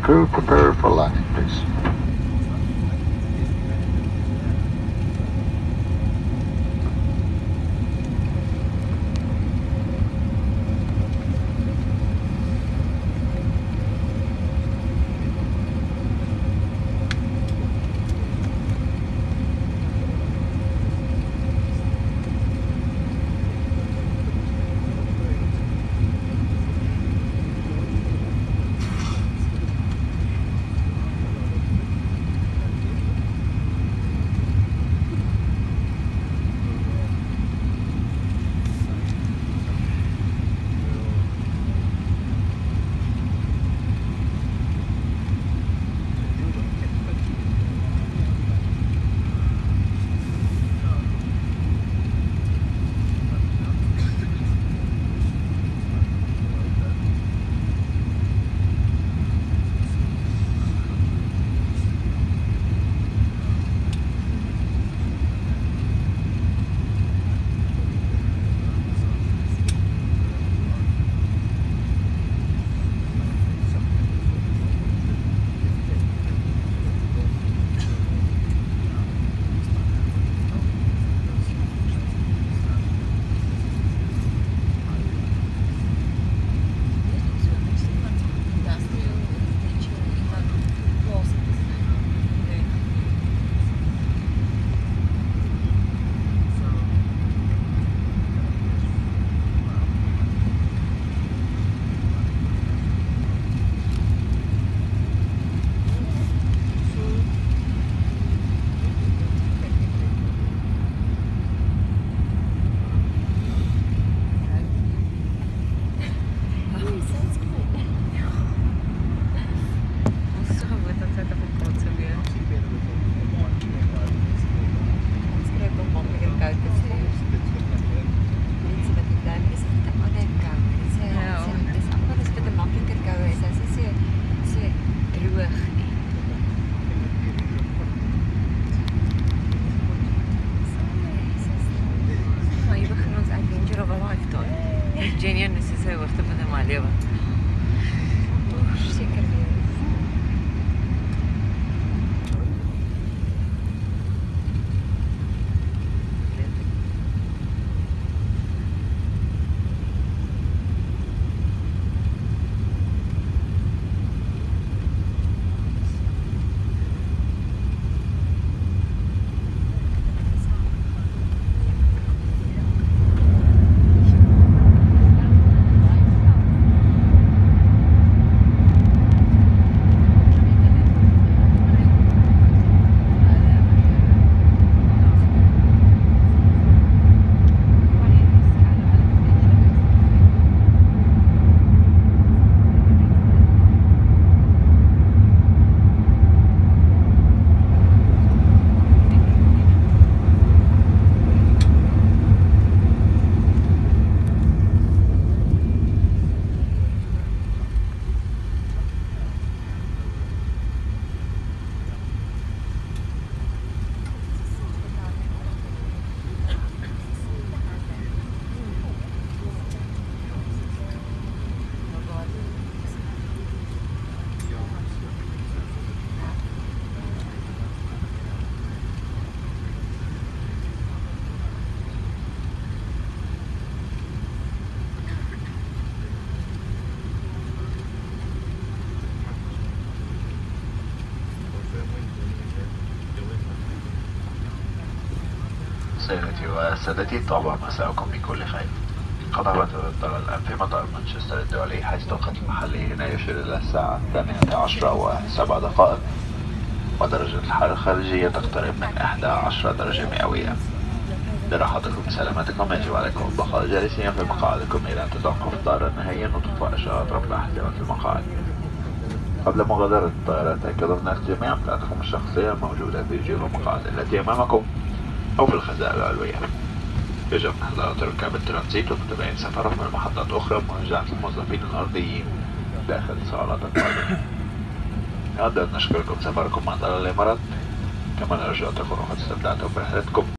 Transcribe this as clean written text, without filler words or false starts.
Crew, prepare for landing, please. Genuine is sy hoogtepunt in my lewe. Seker weer. سيدتي وسادتي، طابع مساءكم بكل خير. قد هبط الطيران الآن في مطار مانشستر الدولي، حيث التوقيت المحلي هنا يشير إلى الساعة 18:07 ودرجة الحرارة الخارجية تقترب من 11 درجة مئوية. لراحتكم وسلامتكم يجب عليكم البقاء جالسين في مقاعدكم إلى أن تتوقف الطائرة نهائيا وتطفأ إشارات رفع احتمال المقاعد. قبل مغادرة الطائرة تأكدوا من جميع أمتعتكم الشخصية الموجودة في جيب المقاعد التي أمامكم أو في الخزائن العلوية. يجب إحضار ركاب الترانزيت ومتابعين سفرهم من محطات أخرى ومراجعة الموظفين الأرضيين داخل صالات الطائرة. نود أن نشكركم سفركم مع طيران الإمارات، كما نرجو أن تكونوا قد استمتعتم برحلتكم.